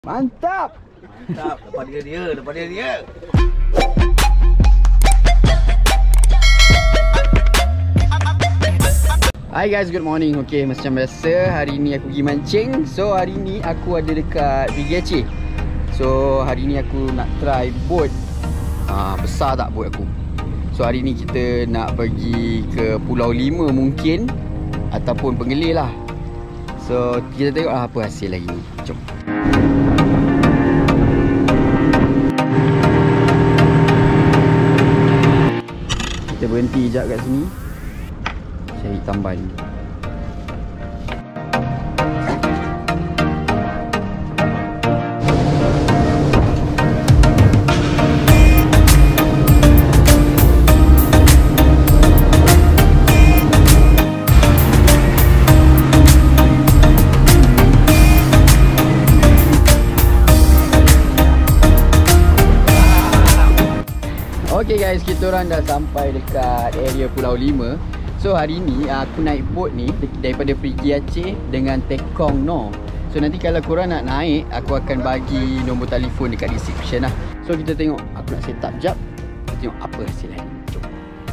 Mantap. Mantap, depan dia. Hi guys, good morning. Okay, macam biasa hari ni aku pergi mancing. So hari ni aku ada dekat PGC. So hari ni aku nak try boat. Besar tak boat aku? So hari ni kita nak pergi ke Pulau 5 mungkin, ataupun Pengelih lah. So kita tengok lah apa hasil lagi ni. Jom. Kita berhenti sekejap kat sini, cari tamban. Okay guys, kita orang dah sampai dekat area Pulau 5. So hari ni aku naik boat ni daripada Perigi Aceh dengan Tekong No. So nanti kalau korang nak naik, aku akan bagi nombor telefon dekat description lah. So kita tengok, aku nak set up jap. Kita tengok apa hasil hari ni. Jom.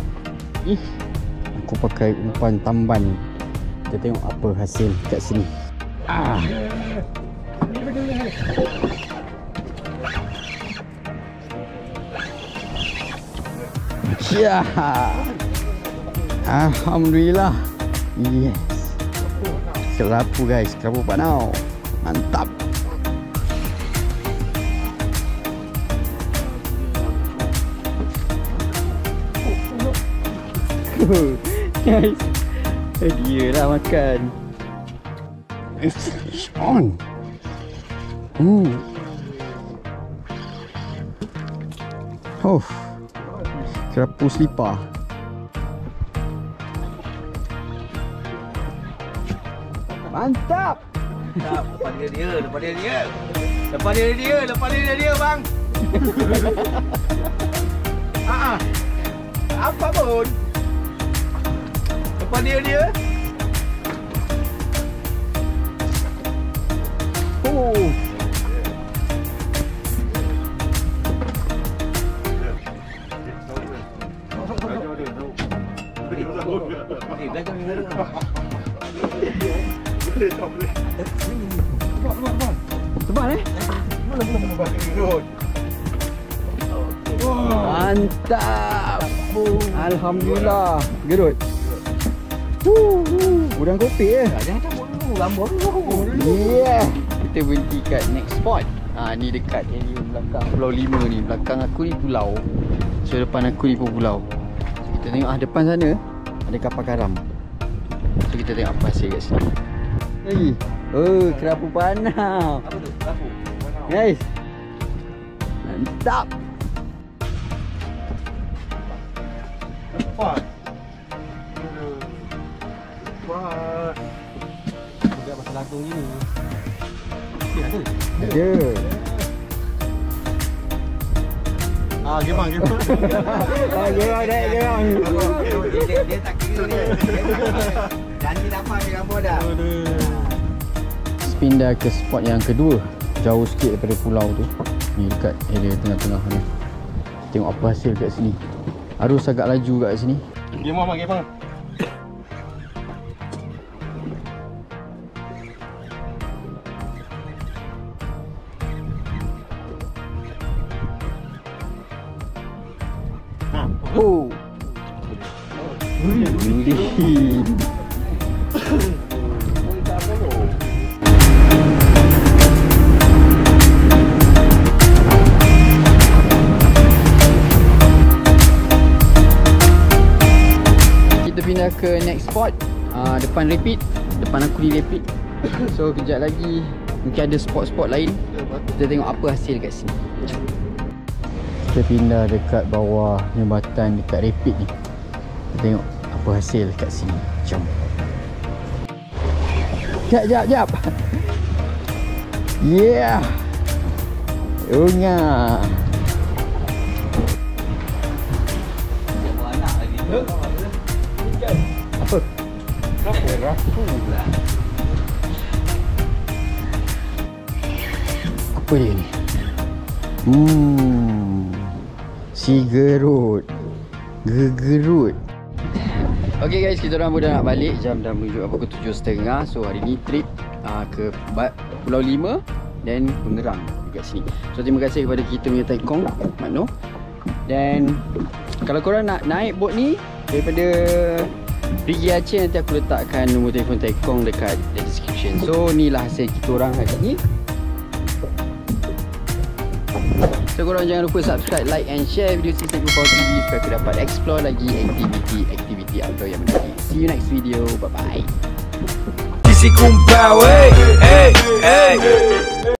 Aku pakai umpan tamban. Kita tengok apa hasil kat sini. Ya, alhamdulillah. Yes. Kerapu guys, kerapu panau. Mantap. Guys, dia lah makan. It's on. Oh, kerapu selipar. Mantap. Mantap, depan dia bang. Apa pun. Depan dia. Oh. Tebal Mantap. Alhamdulillah. Gerut. Udang kopi Jangan cabut dulu, gambar dulu. Yeah. Kita berhenti kat next spot. Ni dekat area belakang Pulau 5 ni. Belakang aku ni pulau. So depan aku ni pun pulau. So kita tengok depan sana ada kapal karam. So kita tengok apa hasil kat sini. Lagi. Oh, kerapu panau. Apa tu? Kerapu panau. Guys. Mantap. Lepas. Lepas. Budak pasal latung ni. Ada. Gemang. Gemang. Dia tak kira ni. Janji dapat dia gambar dah. Pindah ke spot yang kedua, jauh sikit daripada pulau tu. Ni dekat area tengah-tengah ni. Tengok apa hasil kat sini. Arus agak laju kat sini. Gemang. Oh. Uli. Kita pindah ke next spot. Depan Rapid. Depan aku ni Rapid. So kejap lagi mungkin ada spot-spot lain. Kita tengok apa hasil kat sini. Kita pindah dekat bawah jambatan dekat Rapid ni. Kita tengok apa hasil kat sini. Jom. Jap. Yeah. Unga. Apa? Kerapu. Apa dia ni? Sigerut. Gegerut. Okay guys, kita orang dah nak balik. Jam dah menunjuk apa, pukul 7.30. So hari ni trip ke Pulau 5 dan Pengerang dekat sini. So terima kasih kepada kita punya Taikong Makno. Dan kalau korang nak naik bot ni daripada Perigi Aceh, nanti aku letakkan nombor telefon Taikong dekat description. So ni lah hasil kita orang hari ni. So korang jangan lupa subscribe, like and share video Season Kupau TV supaya aku dapat explore lagi aktiviti outdoor yang menarik. See you next video. Bye bye. Season Kupau, hey, hey, hey.